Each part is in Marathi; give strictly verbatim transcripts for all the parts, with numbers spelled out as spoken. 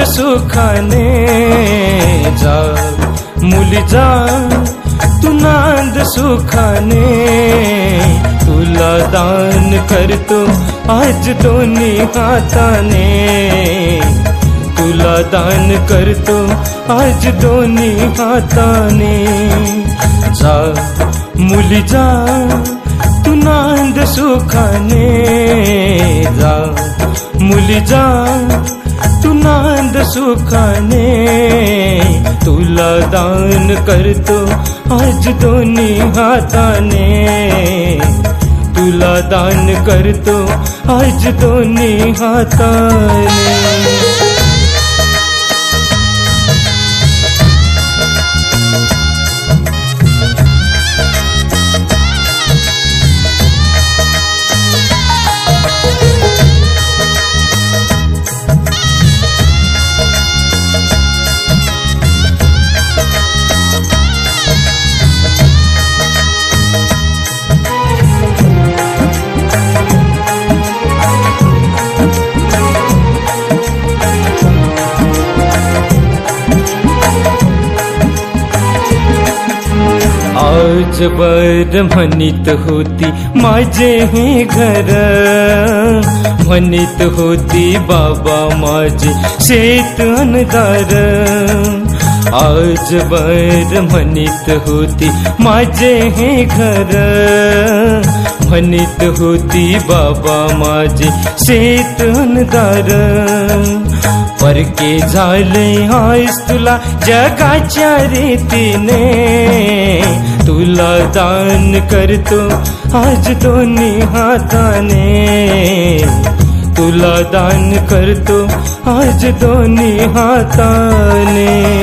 सुखाने जा मुली जा तू नांद सुखाने तुला दान करतो आज दोन्ही हाताने तुला दान करतो आज दोन्ही हाताने जा मुली जा तू नांद सुखाने जा मुली जा तू नांद सुखाने तुला दान करतो आज दोन्ही हाताने तुला दान करतो आज दोन्ही हाताने। आज बर म्हणीत होती माझे हे घर म्हणीत होती बाबा माझे शेत अनदार आज बर म्हणीत होती माझे हे घर म्हणीत होती बाबा माझे शेत अनदार परके झाले आहेस तुला जगाच्या रीतीने तुला दान करतो आज दोन्ही हाताने तुला दान करतो आज दोन्ही हाताने।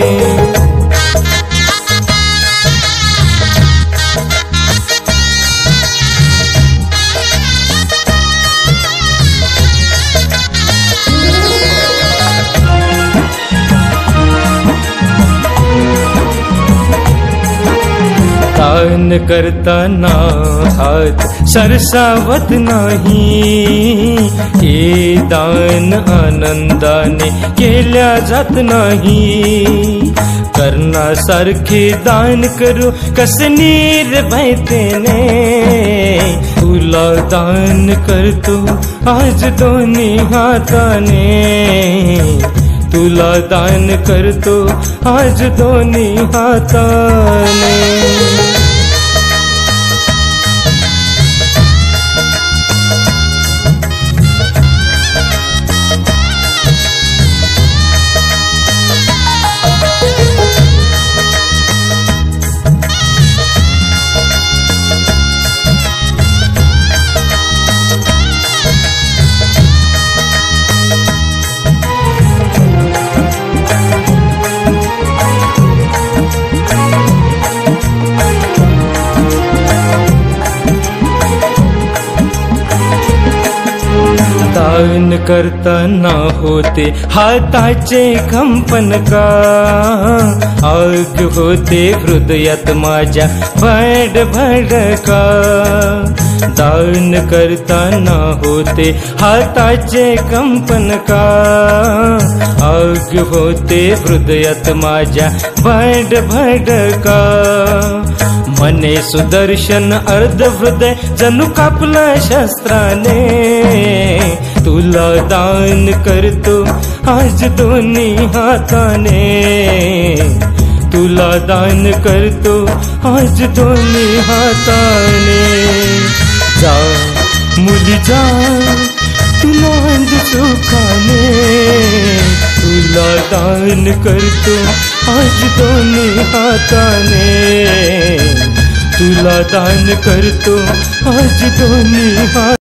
दान करताना हात सरसावत नाही हे दान आनंदाने केल्या जात नाही करण्यासारखे दान करू कसे निर्भयतेने तुला दान करतो आज दोन्ही हाताने तुला दान करतो आज दोन्ही हाताने। दान करताना होते हाताचे कंपन का आग होते हृदयात माझ्या भड भडका दान करताना होते हाताचे कंपन का आग होते हृदयात माझ्या भड भडका मने सुदर्शन अर्ध हृदय जणू कापलं शस्त्राने तुला दान करतो आज दोन्ही हाताने तुला दान करतो आज दोन्ही हाताने जा मुली जा तू नांद सुखाने तुला दान करतो आज दोन्ही हाताने तुला दान करतो आज दोन्ही हात